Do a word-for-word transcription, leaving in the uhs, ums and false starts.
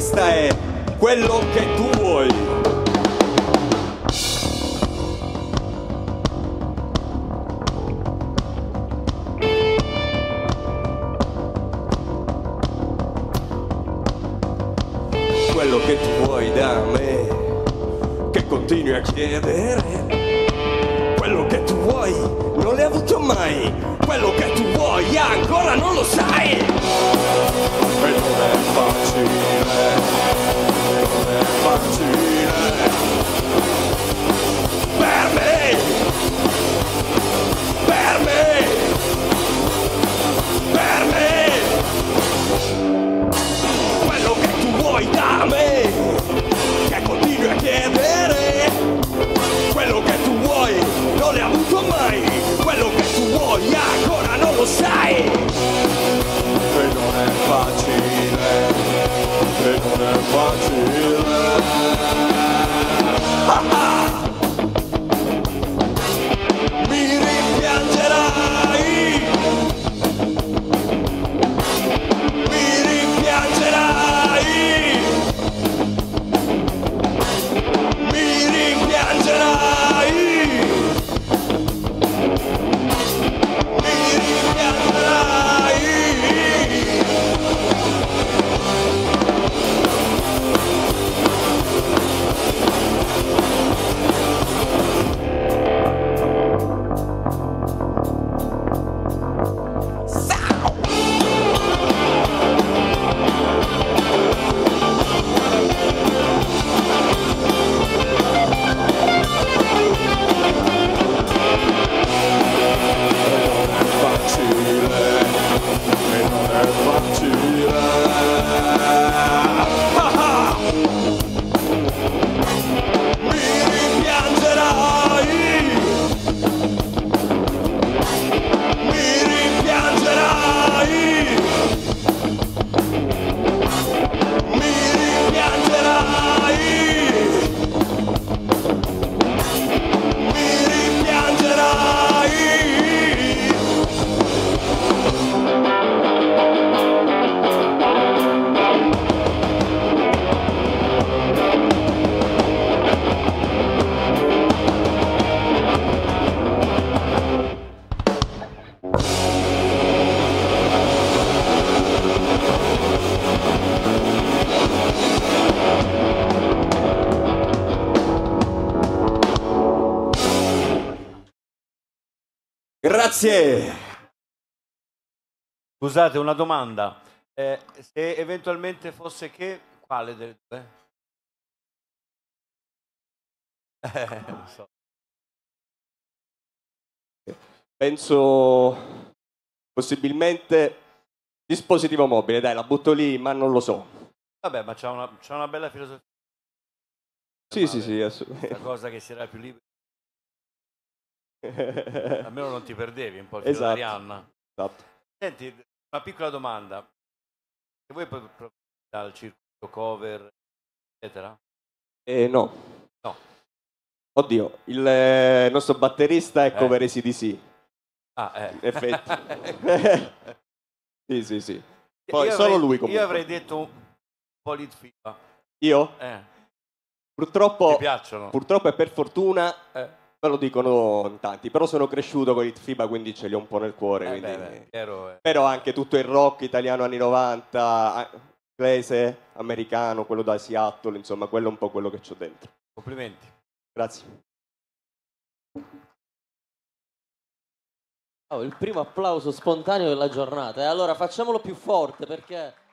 batterista è quello che tu vuoi. Quello che tu vuoi da me, che continui a chiedere. Quello che tu vuoi non l'hai avuto mai. Quello che tu vuoi ancora non lo sai. E non è facile, non è facile per me, per me, per me. Quello che tu vuoi da me, che continui a chiedere. Quello che tu vuoi non l'hai avuto mai. Quello che tu vuoi ancora non lo sai. E non è facile, e non è facile. Ah ah. Mi rimpiangerai, mi rimpiangerai, mi rimpiangerai, mi rimpiangerai. Grazie. Scusate, una domanda. Eh, se eventualmente fosse che, quale delle due? Eh, non so. Penso possibilmente dispositivo mobile, dai, la butto lì, ma non lo so. Vabbè, ma c'ha una, c'ha una bella filosofia. Sì, sì, sì, assolutamente. La cosa che si era più libero. Almeno non ti perdevi un po' il filo Esatto. d'Arianna. Esatto. Senti, una piccola domanda. E voi poi dal circuito cover, eccetera? Eh, no. No. Oddio, il eh, nostro batterista è Eh. cover A C D C. Ah, eh. In effetti. Sì, sì, sì. Poi Io solo avrei, lui comunque. Io avrei detto un po' di FIFA. Io? Eh. Purtroppo, Ti piacciono? purtroppo e per fortuna Eh. me lo dicono in tanti, però sono cresciuto con il FIBA, quindi ce li ho un po' nel cuore. Eh, quindi... beh, beh, Piero è- Però anche tutto il rock italiano anni novanta, a- inglese, americano, quello da Seattle, insomma, quello è un po' quello che c'ho dentro. Complimenti. Grazie. Oh, il primo applauso spontaneo della giornata. E allora facciamolo più forte perché